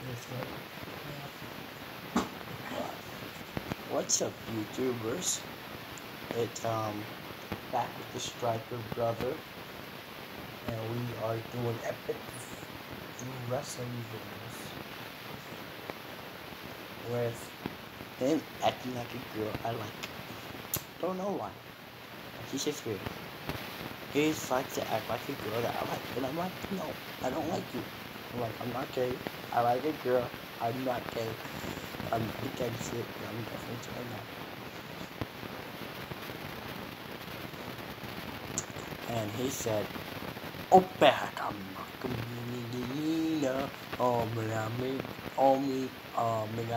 What's up, YouTubers? It's back with the Striker brother, and we are doing epic wrestling videos with him acting like a girl I like. Don't know why. He's just weird. He likes to act like a girl that I like, and I'm like, no, I don't like you. I'm like, I'm not gay. I like a girl. I'm not gay. I'm against it. I'm definitely trying that. And he said, "Oh, back, I'm not gonna be oh, me, oh, me, oh, me,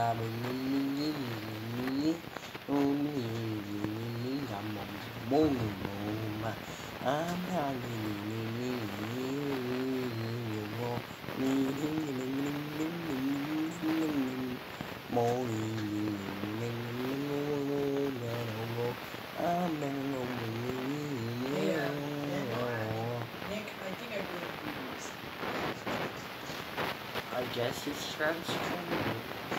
I guess he's transgender.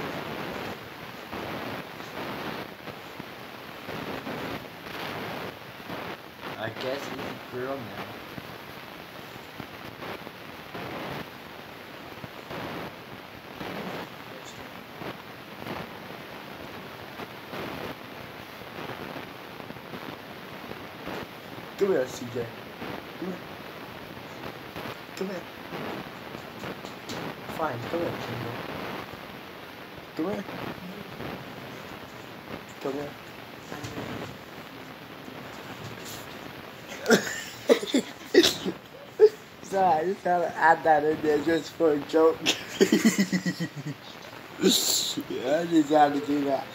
I guess he's a girl now. Come here, CJ. Come here. Come here. Fine, come here, Kimbo. Come here. Come here. Sorry, I just gotta add that in there just for a joke. I just had to do that.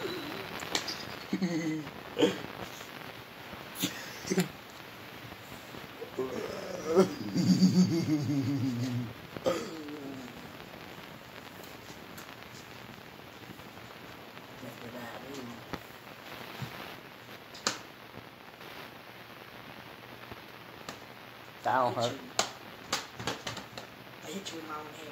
That'll hurt. I hit you with my own head,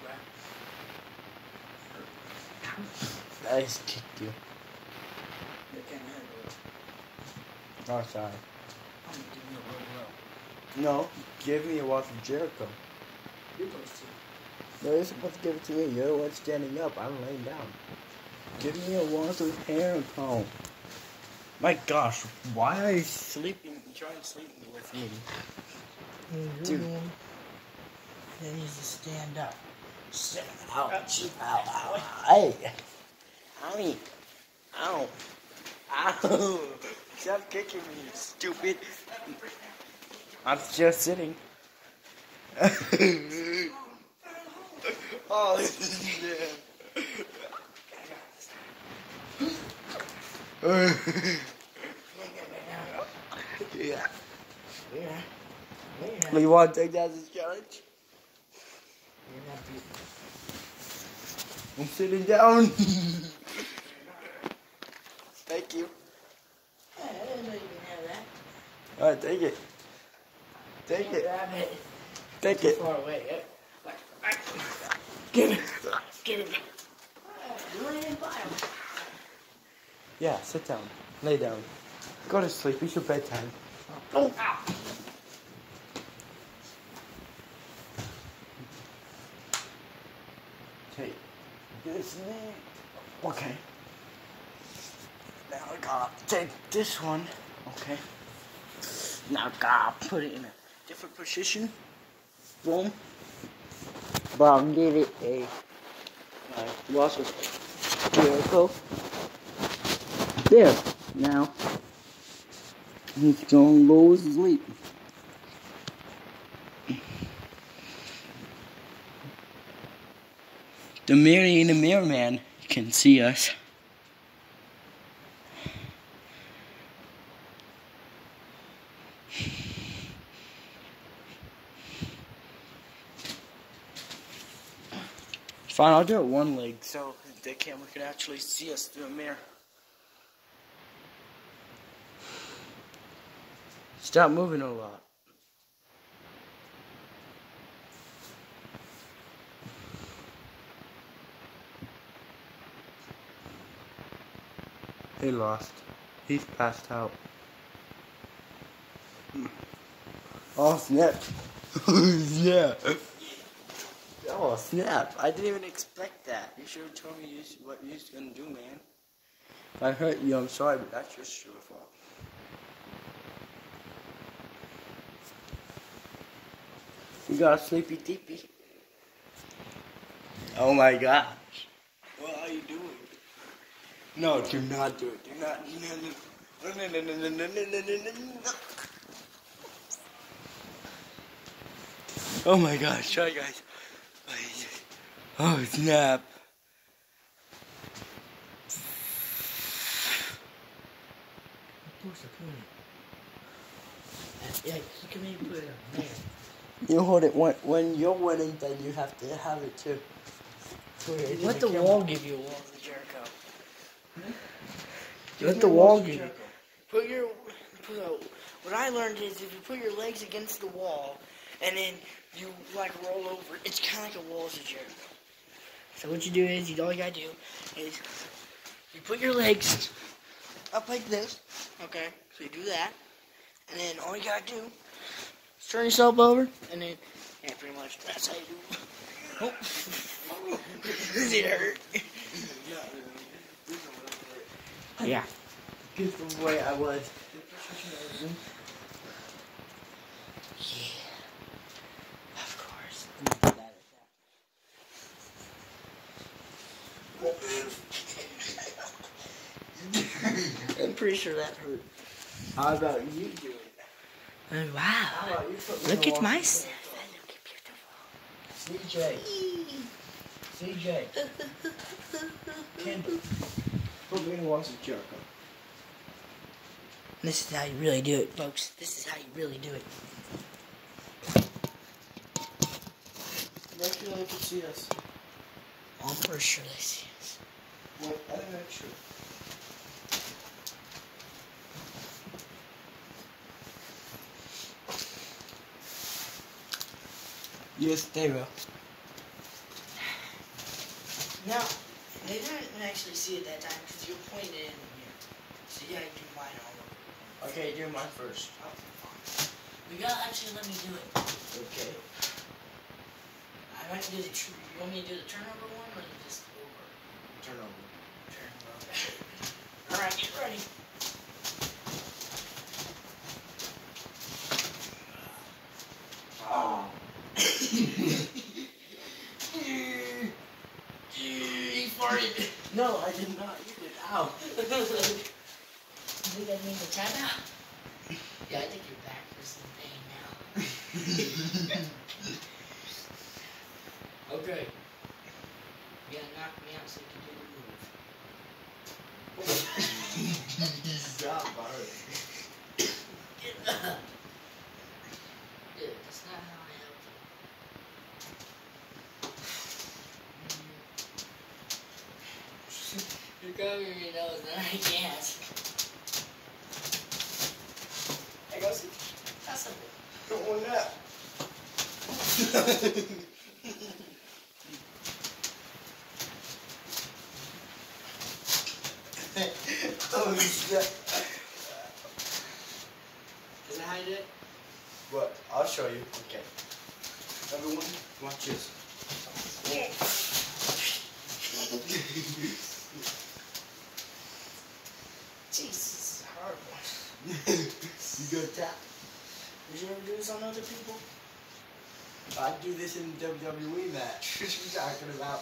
bro. I just kicked you. It can't hurt, Oh, sorry. I'm gonna give you a roll. No, give me a walk from Jericho. You're supposed to. No, you're supposed to give it to me. You're the one standing up. I'm laying down. Give me a walk with hair comb. My gosh, why are you sleeping? Trying to sleep with me? Dude. He needs to stand up. Sit out. Ow. Hey. I mean, ow. Ow. Stop kicking me, you stupid. I'm just sitting. Oh, shit. Yeah. You want to take that as a challenge? I'm sitting down. Thank you. I didn't know you can have that. Alright, take it. Take it. Grab it. Take Too it. far away. Get it. Get it. You ain't violent. Yeah, sit down. Lay down. Go to sleep. It's your bedtime. Oh. Ow. Take this knee. Okay. Now I gotta take this one. Okay. Now I gotta put it in a different position. Boom. But I'll give it a loss of Jericho. There. Now he's gonna go to sleep. The mirror in the mirror man can see us. Fine, I'll do it one leg so the camera can actually see us through a mirror. Stop moving a lot. He lost. He's passed out. Oh snap. Yeah. Oh snap. I didn't even expect that. You should have told me what you was gonna do, man. If I hurt you, I'm sorry, but that's just your fault. You got a sleepy deepy. Oh my gosh. What are you doing? No, do not do it. Do not. No. Oh my gosh. Sorry, guys. Oh, snap. Yeah, you can maybe put it on there. You hold it when you're winning, then you have to have it too. Let the wall give you a wall, Jericho. Let the wall give you. What I learned is if you put your legs against the wall and then you like roll over, it's kind of like a wall as a Jericho. So what you do is, all you gotta do is you put your legs up like this, okay? So you do that, and then all you gotta do is turn yourself over, and then, yeah, pretty much, that's how you do it. Oh. Does it hurt? Yeah. Just the way I was. Yeah. Of course. I'm pretty sure that hurt. How about you do it? Oh, wow. How about you put me Look in at the my wall? stuff. I look beautiful. CJ. Kendall. Put me in the walls of Jericho. This is how you really do it, folks. This is how you really do it. Make sure they can see us. I'm pretty sure they see us. Wait, I didn't make sure. Yes, they will. No, they didn't actually see it that time because you pointed in here. So yeah, you do mine all over. Okay, do mine first. You gotta actually let me do it. Okay. I want to do the. You want me to do the turnover one or just over? Turn over. Turn over. All right, get ready. Oh. He farted. No, I did not. You did. Ow. You think I need to tap out? Yeah, I think your back is in pain now. Okay. You gotta knock me out so you can do the move. Stop, Bart. Dude, that's not how I help you. You're covering your nose and I can't. Hey, go see. That's simple. Don't want that. Oh, shit. Is that how you do it? What? I'll show you. Okay. Everyone, watch this. Jesus, this is a hard one. You go tap. Did you ever do this on other people? I do this in WWE match. What you talking about?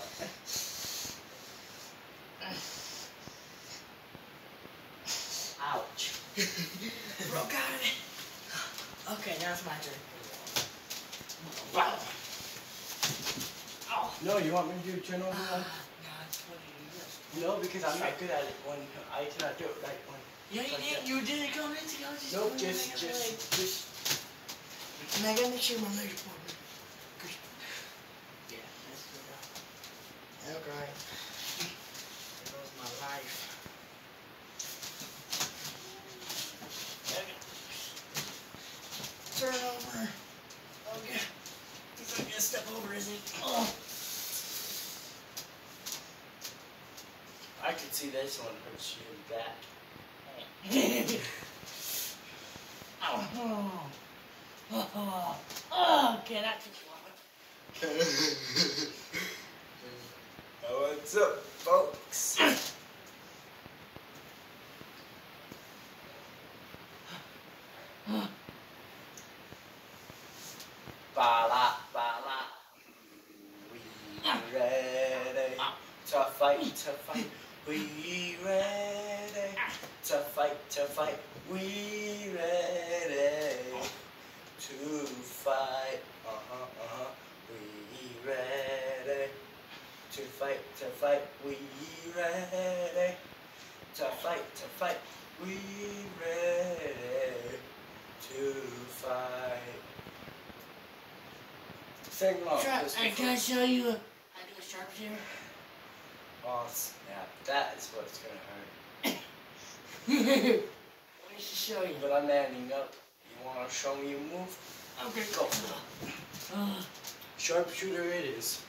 Ouch. Broke out of it. Okay, now it's my turn. Wow. Oh. No, you want me to do turnover one? No, it's what you do. No, because I'm not good at it when I cannot do it right when. Yeah, you like did. that. You did it coming into go. Just No, put it just. in your leg. And I gotta make sure my legs are pointed. Yeah, that's good. Okay. There goes my life. Turn over. Okay. He's not gonna step over, is he? Oh. I I can see this one hurts you in the back. Okay, that's what What's up, folks? Bala, bala. We ready to fight. We ready to fight. We ready to fight. We ready to fight. We ready to fight. We ready to fight. Sing along. Can I show you how to do a sharpshooter? Oh snap! That is what's gonna hurt. Let me just show you. But I'm manning up. You wanna show me a move? Okay, Go. Sharpshooter it is.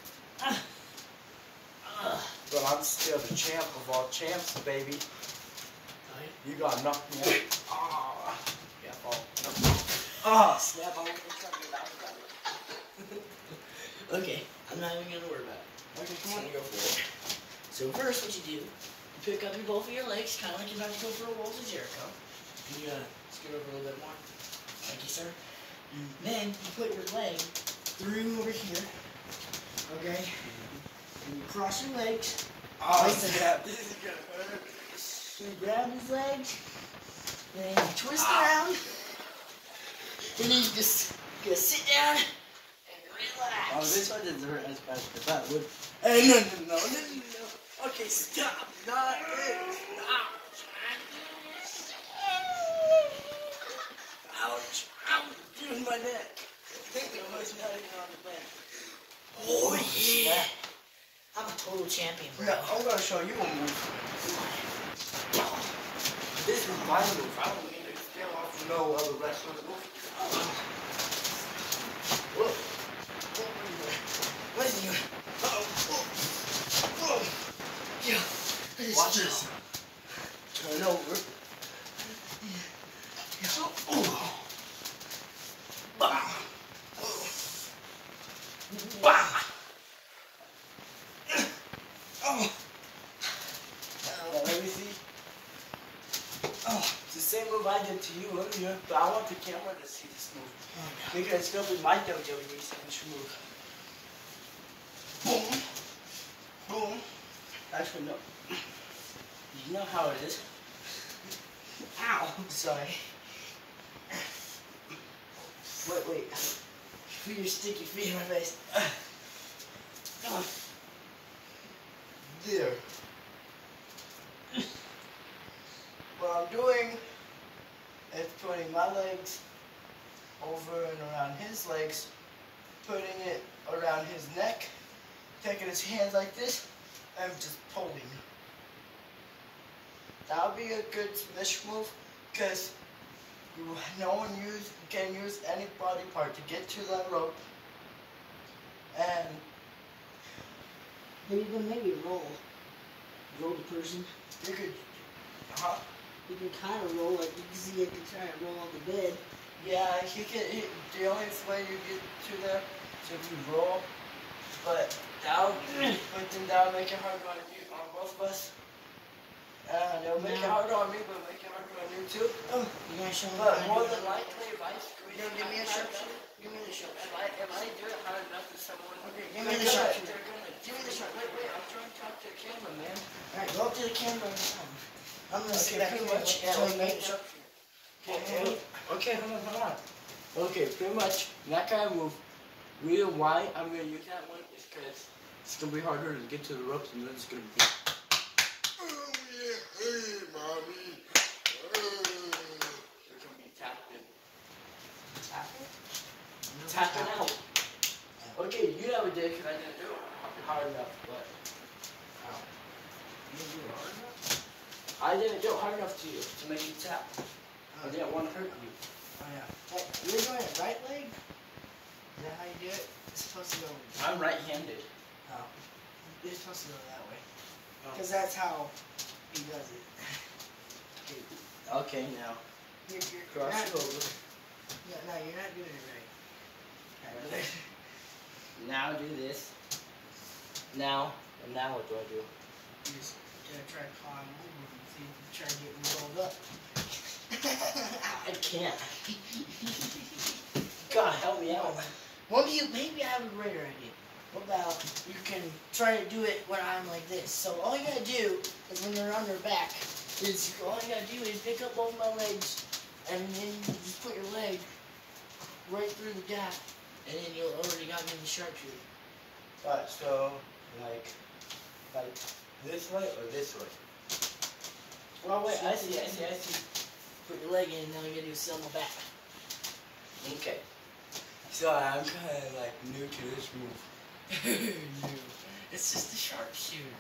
But I'm still the champ of all champs, baby. You got knocked me out. Yeah, fall. Snap! I'm gonna try to get out. Okay, I'm not even gonna worry about it. Okay, Come on, go for it. So first, what you do, you pick up both of your legs, kind of like you're about to go for a Walls of Jericho. You scoot over a little bit more. Thank you, sir. Then you put your leg through over here. Okay. And you cross your legs. Snap! This is gonna hurt. You grab his legs. Then you twist around. And then you just sit down. Oh, this one doesn't hurt as bad as that would. Hey, no. Okay, stop. Not it. Ouch. Ouch. Use my neck. I was not even on the bed. Oh, yeah. I'm a total champion, bro. No, I'm going to show you a move. This is my move. I don't need to steal off no other wrestler's move. Whoa. What is you? Yeah. Watch this. Turn over. Let me see. It's the same move I did to you earlier, but I want the camera to see this move. Because it's still be my WWE signature move. Boom. Boom. Actually, no. You know how it is. Ow. Sorry. Wait. Put your sticky feet in my face. There. What I'm doing is putting my legs over and around his legs, putting it around his neck, taking his hands like this, and just pulling. That'll be a good submission move, because no one can use any body part to get to that rope. And maybe roll the person. you could, You can kind of roll, like you can see it trying to roll on the bed. yeah, the only way you get to there is if you roll, but then that'll make it harder on both of us. It'll make it harder on me, but make it harder on you too. You gonna show me? But more than likely, if I You gonna give me a sharpshooter? Give me the sharpshooter. if I do it hard enough to someone, Give me the sharpshooter. Give me the sharpshooter. Wait, I'm trying to talk to the camera, man. Alright, go up to the camera and come. I'm gonna sit back pretty here much. until you make the sharpshooter. Okay, hold on. Okay, pretty much that kind of move. Reason why I'm gonna use that one is because it's gonna be harder to get to the ropes, and then it's gonna be. Oh yeah, hey, mommy. You're gonna be tapping. Tapping out. Okay, you never did because I didn't do it hard enough, but. You didn't do it hard enough? I didn't do it hard enough to you to make you tap. I didn't want to hurt you. Oh yeah. Hey, you're doing it right leg? Is that how you do it? It's supposed to go. I'm right-handed. Oh. You're supposed to go that way. Because that's how he does it. Okay, now. Cross it over. Yeah, no, you're not doing it right. Now do this. Now, and now what do I do? You just gotta try to climb over and see if you try to get rolled up. I can't. God, help me out. Well, maybe I have a greater idea. What about you can try to do it when I'm like this? So all you gotta do is when they're on their back, is all you gotta do is pick up both my legs, and then you just put your leg right through the gap, and then you'll already got me in the sharpshooter. Alright, so like this way or this way? Well, wait, I see. Put your leg in, and now you gotta do sit on my back. Okay. So I'm kind of like new to this move. It's just a sharpshooter.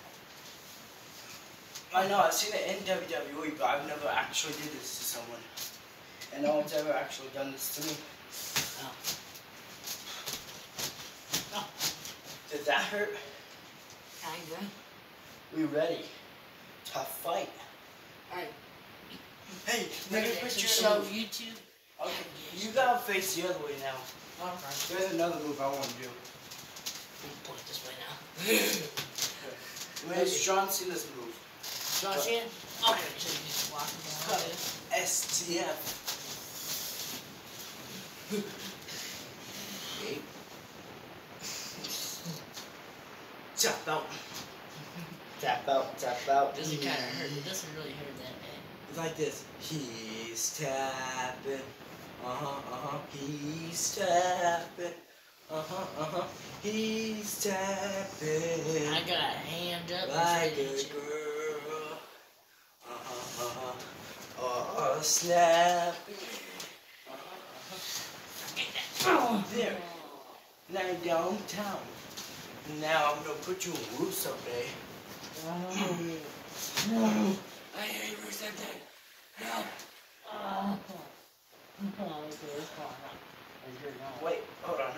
I know, I've seen it in WWE, but I've never actually did this to someone. And no one's ever actually done this to me. Oh. Oh. Did that hurt? Kinda. We ready to fight? Alright. Hey, Ready nigga, to put your show move. YouTube. Okay, you gotta face the other way now. Alright. There's another move I want to do. Point this way now. Where's John Cena's move? John Cena? Okay, so you just walk down this. STF. Okay. Tap out. Tap out, tap out. Doesn't kind of hurt. It doesn't really hurt that bad. Like this. He's tapping. He's tapping. He's tapping. I got a hand up. Like a girl. Oh, snapping. There. Now you're downtown. Now I'm gonna put you in Russo Day. No. I hate Russo Day. No. Wait, hold on.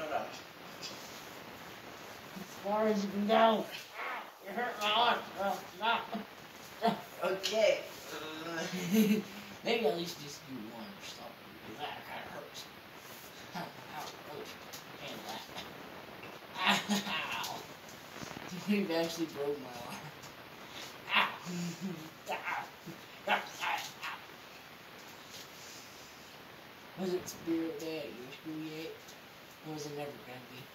As far as you can go. You hurt my arm. Stop. Okay. Maybe at least just do one or something, because that kind of hurts. Ow. And that. Ow. You've actually broke my arm. Ow. Was it Spirit Day at your school yet? Or was it never gonna be?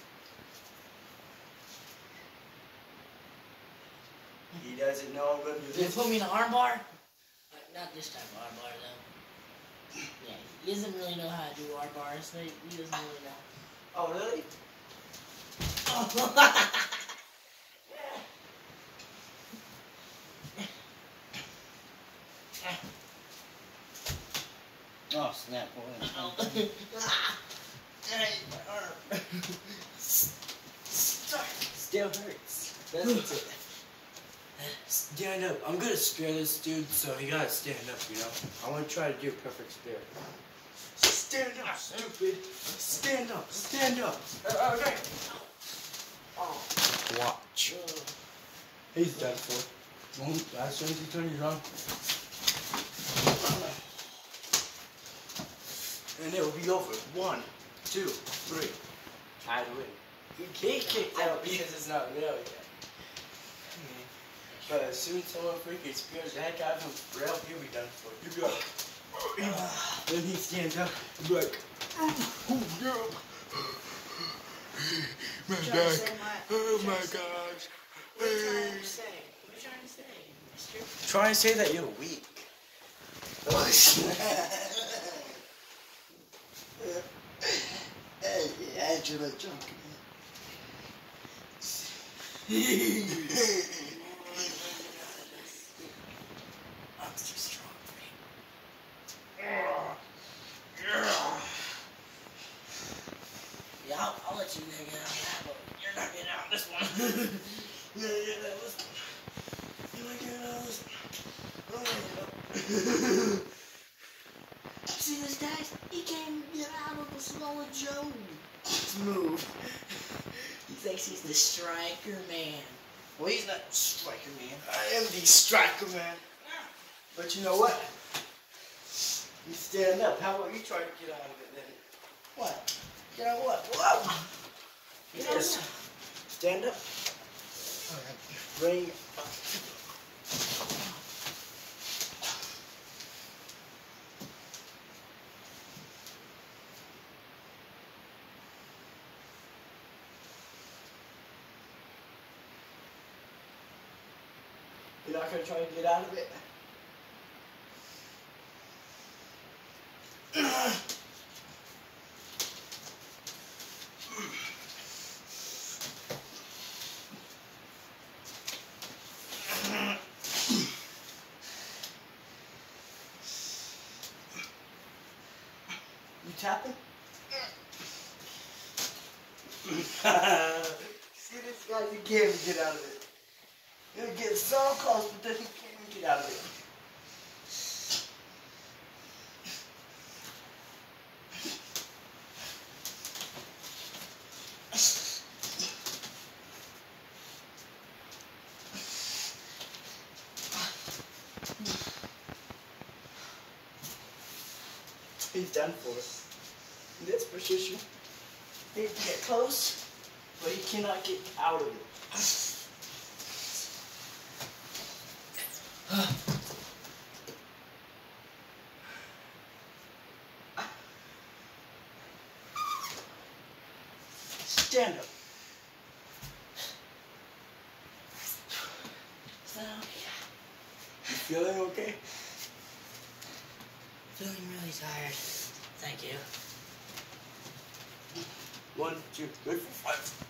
He doesn't know I'm gonna do They this. put me in an arm bar? Not this type of arm bar though. Yeah, he doesn't really know how to do arm bars. He doesn't really know. Oh, really? Oh, snap. My arm. Still hurts. That's it. Stand up. I'm gonna spare this dude, so you gotta stand up, you know? I wanna try to do a perfect spare. Stand up, stupid. Stand up. Okay. Watch. He's done for. As soon as he turns around. And it will be over. 1, 2, 3. I win. He kicked out because it's not real yet. But as soon as someone freaking spears the heck out of him, real, he'll be done for. You go. Then he stands up and be like, oh no. My back. Oh my gosh. What are you trying to say? Mister? Trying to say that you're weak. Angela Junkin. I'm too strong for me. Yeah, I'll let you get out of that, but you're not getting out of this one. Yeah, that was. You're not getting out of this one. See this guy? He can't even get out of the Samoa Joe move. He thinks he's the striker man. Well, he's not Striker Man. I am the Striker Man. But you know what? You stand up. How about you try to get out of it then? What? Get out of what? Whoa! Yes. Stand up. Alright. Bring up. You're not going to try to get out of it? You tapping? See this guy, you can't even get out of it. He'll get so close, but then he can't even get out of it. He's done for us. In this position, he can get close, but he cannot get out of it. Stand up. So, you feeling okay? Feeling really tired. Thank you. 1, 2, 3, 4, 5.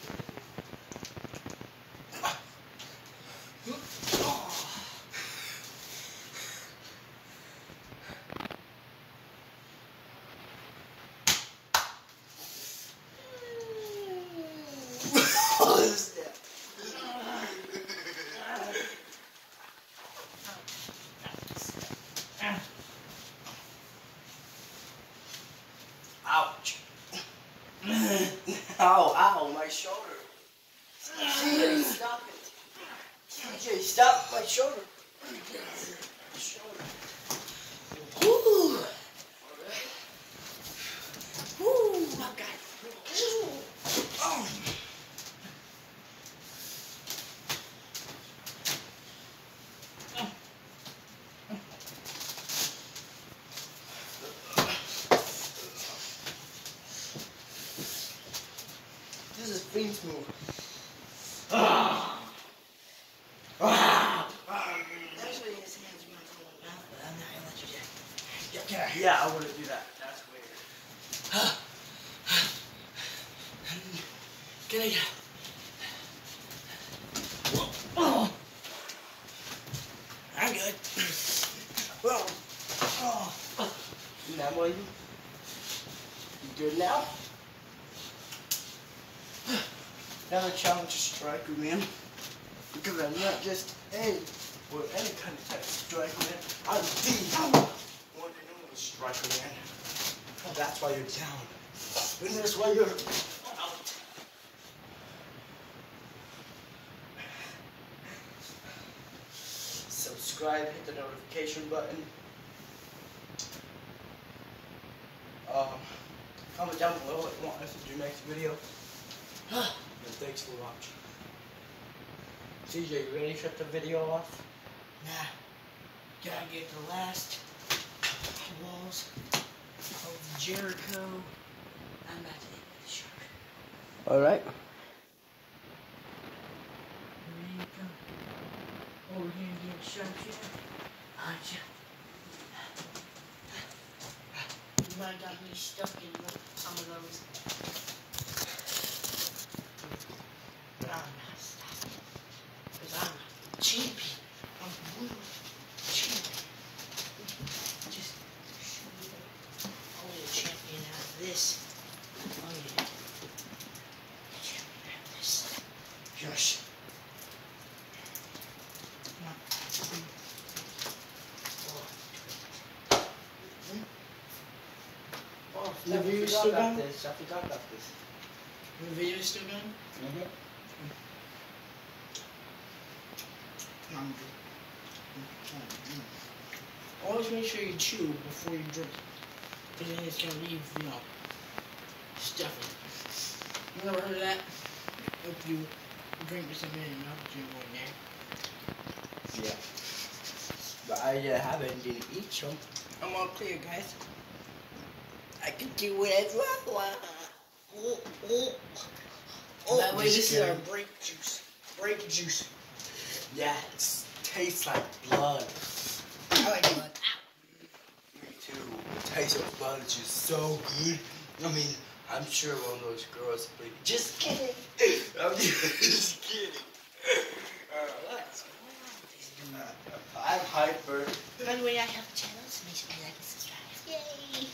Ouch. Ow, ow, my shoulder. CJ, stop it. CJ, stop my shoulder. Woo! Woo! Okay. Oh. This is Fiend's move. Actually, his hands might fall out, but I'm not gonna let you do it. Okay. Yeah, I wouldn't do that. That's weird. Can I go? Oh. I'm good. Well. Oh. Now, boy, you good now? Now the challenge is Striker Man. Because I'm not just any kind of type of Striker Man. I'm the one and only Striker Man. Oh, that's why you're down. And that's why you're out. Subscribe, hit the notification button. Comment down below what you want us to do next video. And thanks for watching. CJ, you ready to shut the video off? Nah. Gotta get the last walls of Jericho. I'm about to hit the shark. Alright. Ready to go over here and get the shark shooter. You might got me stuck in some of those. But I'm not stopping. Because I'm a champion. I'm a world champion. Just show me only a champion out of this. Oh yeah. A champion out of this. Yes. Come on. Oh, The video's still going? I forgot about this. The video's still going? Mm-hmm. time to drink. Always make sure you chew before you drink. Because then it's going to leave, stuff in it. You never heard of that? If you drink something enough, you go in there. Yeah. But I haven't didn't eat some. I'm all clear, guys. I can do whatever I want. By the way, this is our break juice. Break juice. Yeah, it tastes like blood. I like blood. Me too. The taste of blood is just so good. I mean, I'm sure one of those girls would be just kidding. I'm just kidding. What's going on with these dudes? I'm hyper. By the way, I have a channel, so make sure you like and subscribe. Yay!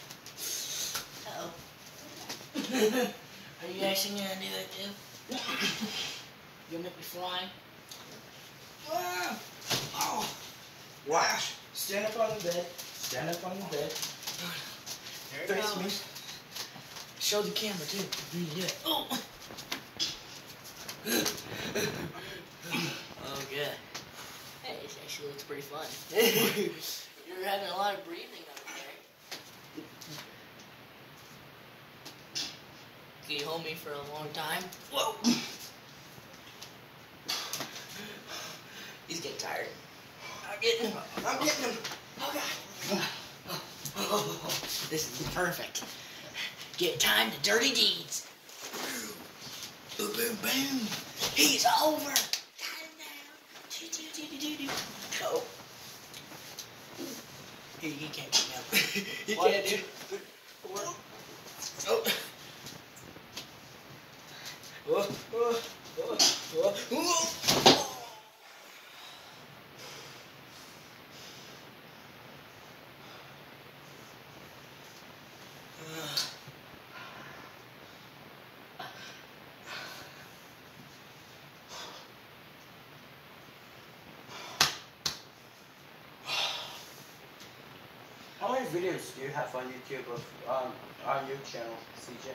Uh-oh. Are you actually gonna do that too? You'll make me fly? Ah. Oh. Watch. Stand up on the bed. Stand up on the bed. There it Face goes. me. Show the camera too. You do it. Oh! Oh, good. Hey, it actually looks pretty fun. You're having a lot of breathing over there. Can you hold me for a long time? Whoa! He's getting tired. I'm getting him. I'm getting him. Oh, God. Oh, this is perfect. Get time to dirty deeds. Boom, boom, boom. He's over. Got him down. Go. He can't get me up. He can't do it. Oh. How many videos do you have on YouTube of on your channel, CJ?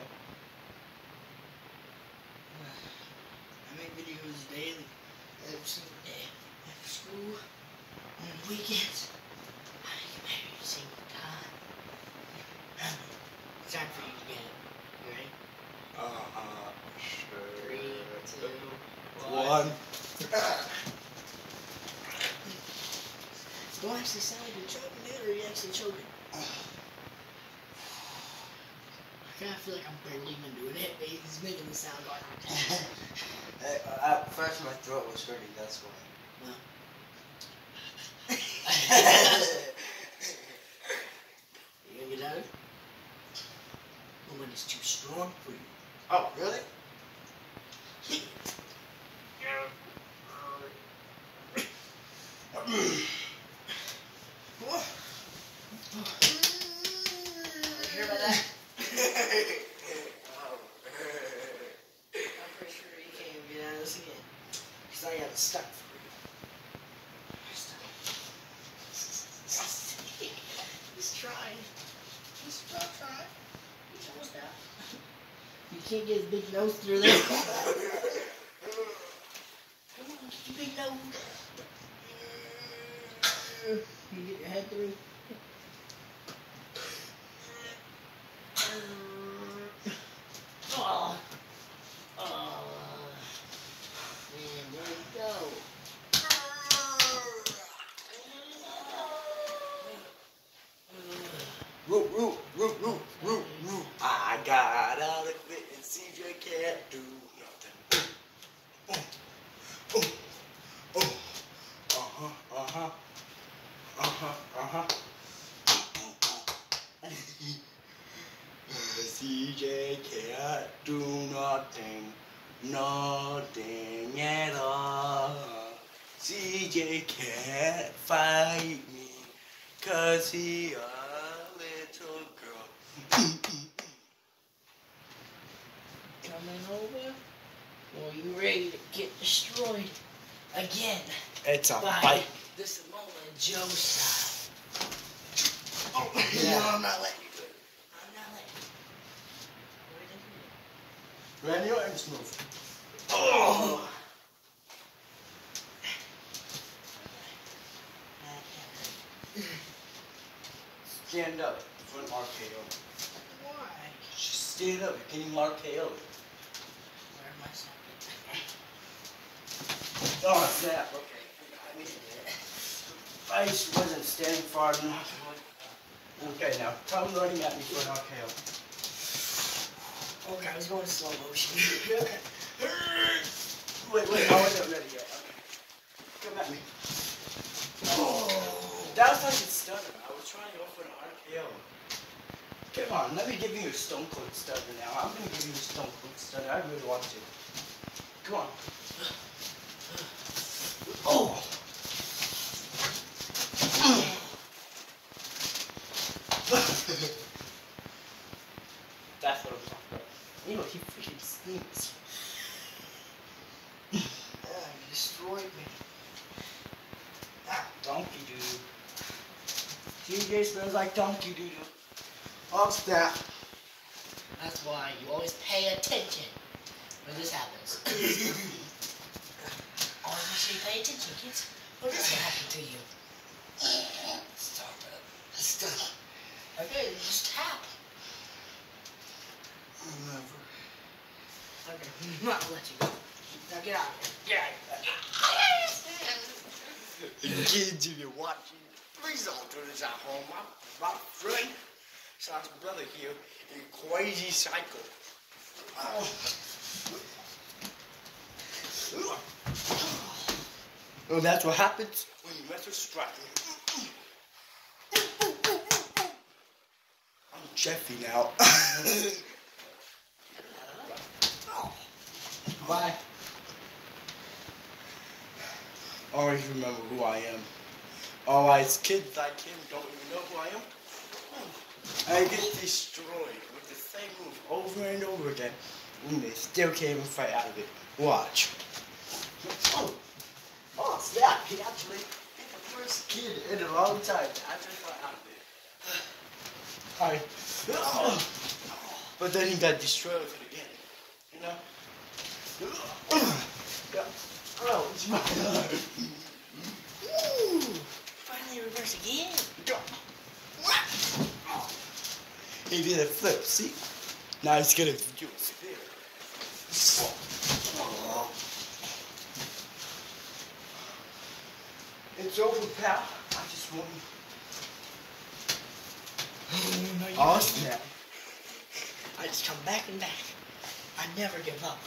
I make videos daily, every single day, after school, on weekends. I make them every single time. It's time for you to get it. You ready? Sure. 3, 2, 1. Don't actually sound like you're choking it, or are you actually choking? I kind of feel like I'm barely even doing it, but he's making the sound like At first my throat was hurting, that's why. no. You gonna get out of it? Woman is too strong for you. Oh, really? Hear about that? I'm pretty sure you can't even get out of this again. Because I got it stuck for you. He's trying. He's still trying. He's almost out. You can't get his big nose through there. Come on, get your big nose. You get your head through. Oh. Oh. Man, there we go. I got out of it and CJ can't do nothing. CJ can't do nothing, nothing at all. CJ can't fight me, 'cause he a little girl. Coming over? Well, you ready to get destroyed again? It's a by fight. the Samoa Joe style. Oh, No, I'm not letting you do it. I'm not letting you. What are you Randy Orton's move. Oh! stand up for an RKO. Why? Just stand up. You're getting RKO. Where am I standing? Oh, snap. Okay. I wasn't standing far enough. Okay, now come running at me for an RKO. Okay, I was going slow motion. Wait, I wasn't ready yet. Okay. Come at me. Oh, that was like a stunner. I was trying to go for an RKO. Come on, let me give you a Stone Cold Stunner now. I'm going to give you a Stone Cold Stunner. I really want to. Come on. Oh. That's what I'm talking about. You know, he freaking stinks. You destroyed me. Ah, donkey doo-doo. TJ smells like donkey doo-doo. Oh, snap. That's why you always pay attention when this happens. Always make sure you pay attention, kids. What does happen to you? Stop it. Stop. Okay, just tap. Never. Okay, I'm not gonna let you go. Now get out of here. Get out of here. Kids, if you're watching, please don't do this at home. My friend, Sean's brother here, is crazy psycho. Well, that's what happens when you mess with Stratton. I'm Jeffy now. Bye. Always remember who I am. Alright, kids like him don't even know who I am. I get destroyed with the same move over and over again, and they still can't even fight out of it. Watch. Oh, snap! He actually hit the first kid in a long time to actually fight out of it. Alright. But then he got destroyed with it again. You know? Yeah. Oh, it's my God. Finally reverse again. He did a flip, see? Now he's gonna do a spin. It's over, pal. I just want you. Oh, snap. I just come back and back. I never give up.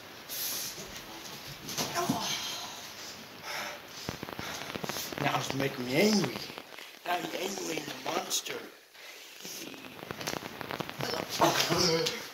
Now it's making me angry. Now he's angry and a monster.